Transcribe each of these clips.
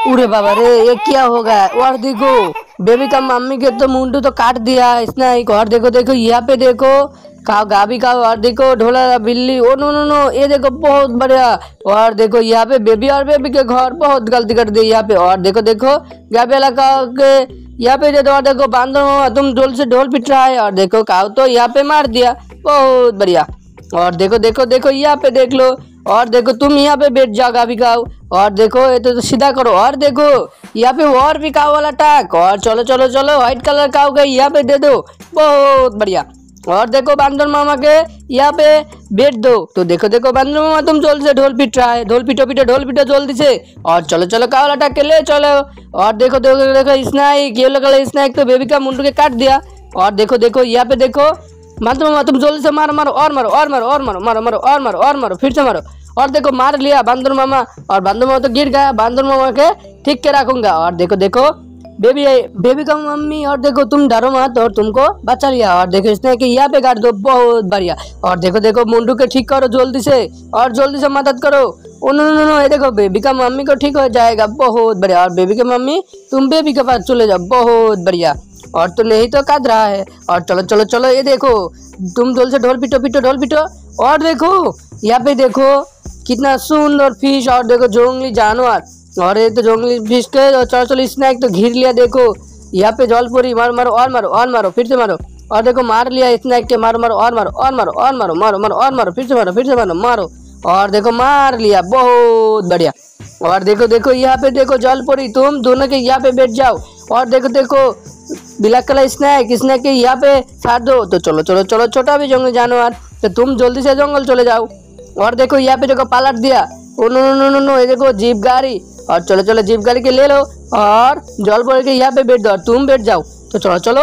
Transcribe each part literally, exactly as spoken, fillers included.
उरे बाबा रे, ये क्या हो गया? और देखो बेबी का मम्मी के तो मुंडू तो काट दिया इसने। एक और देखो देखो यहाँ पे देखो काव गाभी का। और देखो ढोला बिल्ली। ओ नो नो नो, ये देखो बहुत बढ़िया। और देखो यहाँ पे बेबी और बेबी के घर बहुत गलती कर दी यहाँ पे। और देखो देखो गाभी वाला काव के यहाँ पे दे दो। और देखो बांधो तुम ढोल से ढोल पिट रहा है। और देखो काव तो यहाँ पे मार दिया, बहुत बढ़िया। और देखो देखो देखो यहाँ पे देख लो। और देखो तुम यहाँ पे बैठ जाओ गाभी काव। और देखो ये तो, तो सीधा करो। और देखो यहाँ पे और भी काव वाला टाक। और चलो चलो चलो व्हाइट कलर काव गई यहाँ पे दे दो, बहुत बढ़िया। और देखो बांदर मामा के यहाँ पे बैठ दो। तो देखो देखो बांदर मामा तुम जोल से ढोल पिट रहा है। ढोल पिटो पिटो ढोल पिटो जल्दी से। और चलो चलो काव वाला टाक के ले चलो। और देखो देखो देखो स्नैक, ये कलर स्नैक तो बेबी का मुंडू के काट दिया। और देखो देखो यहाँ पे देखो बांदर मामा तुम जल्दी से मारो मारो और मारो और मारो और मारो मारो मारो और मारो और मारो फिर से मारो। और देखो मार लिया बांदर मामा। और बांदर मामा तो गिर गया। बांदर मामा के ठीक के रखूंगा। और देखो देखो बेबी बेबी का मम्मी। और देखो तुम डरो मत और तुमको बचा लिया। और देखो इसने कि यहाँ पे काट दो, बहुत बढ़िया। और देखो देखो मुंडू के ठीक करो जल्दी से। और जल्दी से मदद करो। ओ नो नो नो, ये देखो बेबी का मम्मी को ठीक हो जाएगा, बहुत बढ़िया। और बेबी के मम्मी तुम बेबी के पास चले जाओ, बहुत बढ़िया। और तो नहीं तो काट रहा है। और चलो चलो चलो ये देखो तुम ढोल से ढोल पिटो पिटो ढोल पिटो। और देखो यहाँ पे देखो कितना सुंदर फिश। और देखो जंगली जानवर। और ये तो जंगली फिश के चलो चलो स्नैक तो घिर लिया। देखो यहाँ पे जलपुरी मारो मारो और मारो और मारो फिर से मारो। और देखो मार लिया स्नैक के, मारो मारो और मारो और मारो और मारो मारो मारो और मारो फिर से मारो फिर से मारो मारो। और देखो मार लिया, बहुत बढ़िया। और देखो देखो यहाँ पे देखो जलपुरी तुम दोनों के यहाँ पे बैठ जाओ। और देखो देखो ब्लैक कलर स्नैक स्नैक के यहाँ पे साथ दो। तो चलो चलो चलो छोटा भी जंगली जानवर तो तुम जल्दी से जंगल चले जाओ। और देखो यहाँ पे देखो पालट दिया। Oh no no no no no, ये देखो जीप गाड़ी। और चलो चलो जीप गाड़ी के ले लो। और जलपुरी के यहाँ पे बैठ दो और तुम बैठ जाओ। तो चलो चलो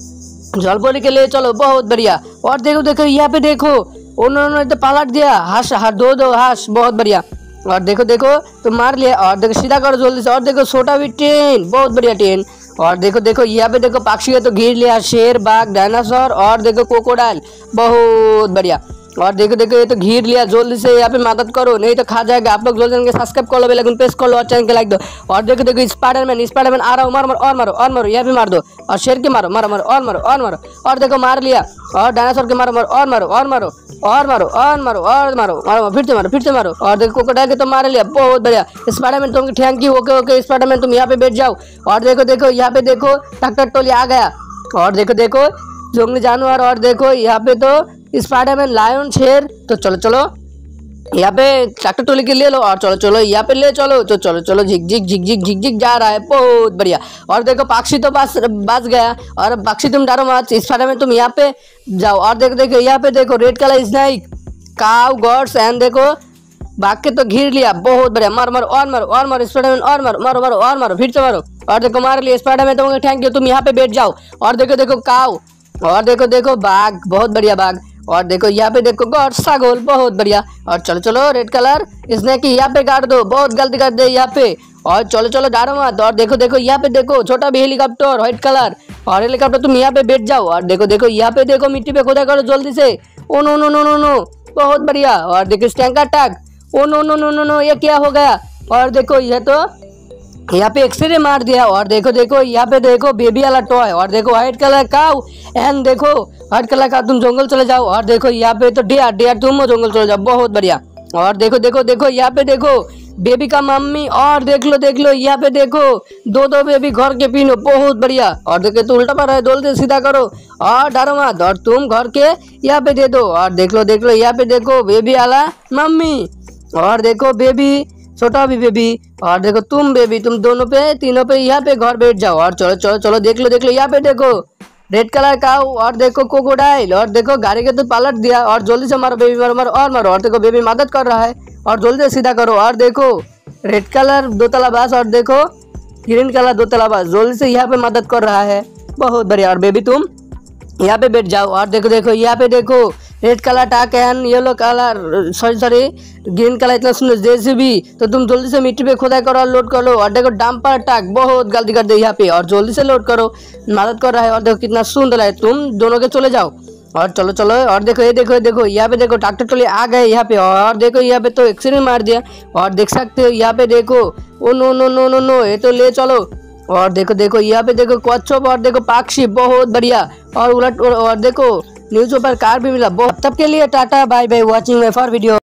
जलपुरी के ले चलो, बहुत बढ़िया। और देखो देखो यहाँ पे देखो ओ नो नो, तो पालट दिया हाश हाथ दो दो हाश, बहुत बढ़िया। और देखो देखो तो मार लिया। और देखो सीधा करो जल्दी से। और देखो छोटा भी ट्रेन, बहुत बढ़िया ट्रेन। और देखो देखो यहाँ पे देखो पक्षी है तो घिर लिया, शेर बाघ डायनासोर। और देखो क्रोकोडाइल, बहुत बढ़िया। और देखो देखो ये तो घिर लिया, जल्दी से यहाँ पे मदद करो नहीं तो खा जाएगा। आप लोग जल्दी सब्सक्राइब कर लो, बेल आइकन प्रेस कर लो और चैनल के लाइक दो। और देखो देखो स्पाइडरमैन स्पाइडरमैन आ रहा हूँ, मारो मारो और मारो और मारो, यहाँ भी मार दो। और शेर के मारो मारो मारो और मारो और मारो। और देखो मार लिया। और डायनासोर के मारो मारो और मारो और मारो और मारो और मारो और मारो मारो फिर से मारो फिर से मारो। और देखो क्रोकोडाइल के तो मार लिया, बहुत बढ़िया। स्पाइडरमैन तुम thank you, okay okay Spiderman तुम यहाँ पे बैठ जाओ। और देखो देखो यहाँ पे देखो ट्रैक्टर टोली आ गया। और देखो देखो जंगली जानवर। और देखो यहाँ पे तो स्पाइडरमैन लायन शेर। तो चलो चलो यहाँ पे ट्रैक्टर टोली के ले लो। और चलो चलो यहाँ पे ले चलो। तो चलो चलो झिक झिक झिक झिक झिक झिक जा रहा है, बहुत बढ़िया। और देखो पक्षी तो बस बच गया। और पक्षी तुम डरो मत, स्पाइडरमैन तुम यहाँ पे जाओ। और देखो देखो यहाँ पे देखो red colour snake cow gods and देखो बाघ के तो घिर लिया, बहुत बढ़िया। मारो मारो और मारो और मारो स्पाइडरमैन और मारो मारो मारो और मारो फिर से मारो। और देखो मार लिया स्पाइडरमैन तुमको थैंक यू, तुम यहाँ पे बैठ जाओ। और देखो देखो काव। और देखो देखो बाघ, बहुत बढ़िया बाघ। और देखो यहाँ पे देखो गॉड सागोल, बहुत बढ़िया। और चलो चलो रेड कलर इसने कि यहाँ पे काट दो, बहुत गलती कर दे यहाँ पे। और चलो चलो डरो मत। और देखो देखो यहाँ पे देखो छोटा भी हेलीकॉप्टर व्हाइट कलर। और हेलीकॉप्टर तुम यहाँ पे बैठ जाओ। और देखो देखो यहाँ पे देखो मिट्टी पे खुदा करो जल्दी से। Oh no no no no no, बहुत बढ़िया। और देखो tank attack. Oh no no no no no, ये क्या हो गया? और देखो ये तो यहाँ पे एक्सरे मार दिया। और देखो देखो यहाँ पे देखो बेबी वाला टॉय। और देखो व्हाइट कलर काउ एंड देखो व्हाइट कलर का तुम जंगल चले जाओ। और देखो यहाँ पे तो डियर डियर तुम जंगल चले जाओ, बहुत बढ़िया। और देखो देखो देखो यहाँ पे देखो बेबी का मम्मी। और देख लो देख लो यहाँ पे देखो दो दो बेबी घर के पीनो, बहुत बढ़िया। और देखो तो उल्टा पर है, डोल दे सीधा करो और डरो मत। और तुम घर के यहाँ पे दे दो। और देख लो देख लो यहाँ पे देखो बेबी वाला मम्मी। और देखो बेबी छोटा भी बेबी। और देखो तुम बेबी, तुम दोनों पे तीनों पे यहाँ पे घर बैठ जाओ। और चलो चलो चलो देख लो देख लो यहाँ पे देखो रेड कलर का। और देखो क्रोकोडाइल। और देखो गाड़ी के तो पलट दिया। और जल्दी से मारो बेबी, मारो मारो और मारो। और देखो बेबी मदद कर रहा है। और जल्दी से सीधा करो। और देखो रेड कलर दो तला बास। और देखो ग्रीन कलर दो तला बास, जल्दी से यहाँ पे मदद कर रहा है, बहुत बढ़िया। और बेबी तुम यहाँ पे बैठ जाओ। और देखो देखो यहाँ पे देखो रेड कलर टाक and yellow colour sorry sorry green colour इतना सुंदर जेसीबी। तो तुम जल्दी से मिट्टी पे खुदाई करो और लोड कर लो। और देखो डंपर टाक, बहुत गलती कर दे यहाँ पे। और जल्दी से लोड करो, मदद कर रहा है। और देखो कितना सुंदर है, तुम दोनों के चले जाओ। और चलो चलो, और देखो ये देखो ये देखो यहाँ पे देखो ट्रैक्टर ट्रॉली आ गए यहाँ पे, और देखो यहाँ पे तो एक्सीडेंट मार दिया। और देख सकते हो यहाँ पे देखो, oh no no no no no, ये तो ले चलो। और देखो देखो यहाँ पे देखो कच्छप, और देखो पाक्षी बहुत बढ़िया। और उलट और, और देखो न्यूज़ पेपर कार भी मिला। बहुत तब के लिए tata bye bye, watching my for video.